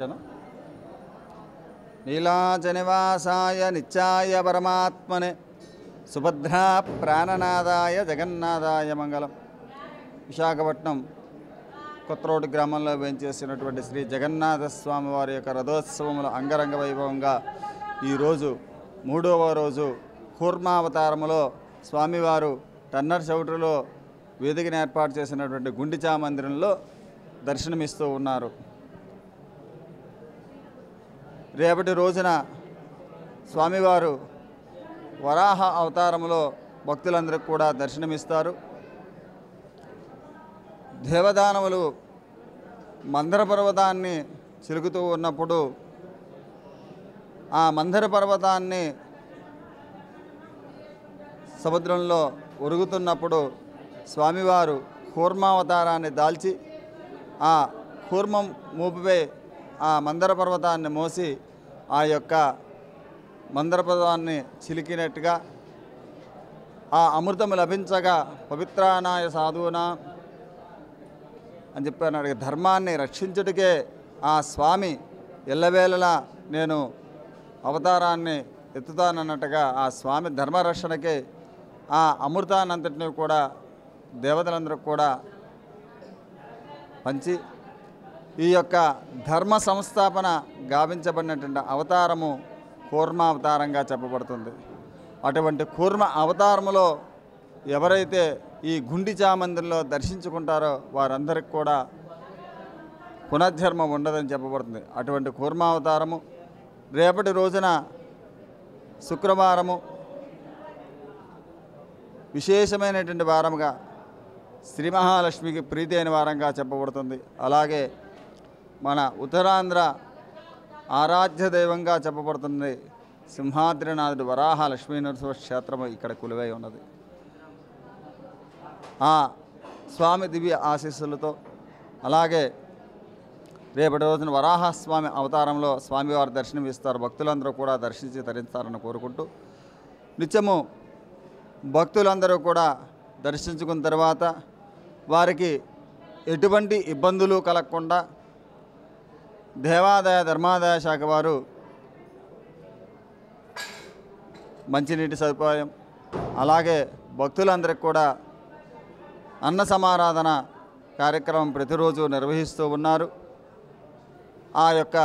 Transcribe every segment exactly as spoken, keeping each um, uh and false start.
नीलाचनिवासाय नित्याय परमात्मने सुभद्रा प्राणनादाय जगन्नाथाय मंगलम। విశాఖపట్నం కొత్తరోడ్ గ్రామంలో వేంచేసినటువంటి శ్రీ జగన్నాథ స్వామి వారి యొక్క రథోత్సవముల అంగరంగ వైభవంగా ఈరోజు మూడవ రోజు కూర్మావతారములో స్వామివారు టన్నర్ చౌటరిలో వేదికను ఏర్పాటు చేసినటువంటి గుండిచా మందిరంలో దర్శనమిస్తూ ఉన్నారు. రేపటి రోజున స్వామివారు వరాహ అవతారములో భక్తులందరికీ కూడా దర్శనమిస్తారు. దేవదానవులు మందర పర్వతాన్ని చిలుకుతూ ఉన్నప్పుడు ఆ మందర పర్వతాన్ని సముద్రంలో ఒరుగుతున్నప్పుడు స్వామివారు కూర్మావతారాన్ని దాల్చి ఆ కూర్మం మూపుపై ఆ మందర పర్వతాన్ని మోసి ఆ యొక్క మందర పర్వతాన్ని చిలికినట్టుగా ఆ అమృతము లభించగా పవిత్రానాయ సాధువునా అని చెప్పారు. ధర్మాన్ని రక్షించుటకే ఆ స్వామి ఎల్లవేళలా నేను అవతారాన్ని ఎత్తుతానన్నట్టుగా ఆ స్వామి ధర్మరక్షణకే ఆ అమృతాన్నంతటిని కూడా దేవతలందరూ కూడా పంచి ఈ యొక్క ధర్మ సంస్థాపన గావించబడినటువంటి అవతారము కూర్మ అవతారంగా చెప్పబడుతుంది. అటువంటి కూర్మ అవతారములో ఎవరైతే ఈ గుండిచా మందిరంలో దర్శించుకుంటారో వారందరికీ కూడా పునర్జన్మ ఉండదని చెప్పబడుతుంది. అటువంటి కూర్మావతారము రేపటి రోజున శుక్రవారము విశేషమైనటువంటి వారముగా శ్రీ మహాలక్ష్మికి ప్రీతి అయిన వారంగా చెప్పబడుతుంది. అలాగే మన ఉత్తరాంధ్ర ఆరాధ్య దైవంగా చెప్పబడుతుంది సింహాద్రినాథుడు వరాహ లక్ష్మీనరసింహ క్షేత్రము ఇక్కడ కొలువై ఉన్నది. ఆ స్వామి దివ్య ఆశీస్సులతో అలాగే రేపటి రోజున వరాహస్వామి అవతారంలో స్వామివారు దర్శనం ఇస్తారు. భక్తులందరూ కూడా దర్శించి తరించాలని కోరుకుంటూ నిత్యము భక్తులందరూ కూడా దర్శించుకున్న తర్వాత వారికి ఎటువంటి ఇబ్బందులు కలగకుండా దేవాదాయ ధర్మాదాయ శాఖ వారు మంచినీటి సదుపాయం అలాగే భక్తులందరికీ కూడా అన్న సమారాధన కార్యక్రమం ప్రతిరోజు నిర్వహిస్తూ ఉన్నారు. ఆ యొక్క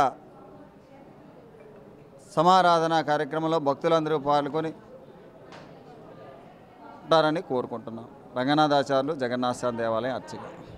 సమారాధన కార్యక్రమంలో భక్తులందరూ పాల్గొని ఉంటారని కోరుకుంటున్నాం. రంగనాథాచార్యులు, జగన్నాథ దేవాలయం అర్చక.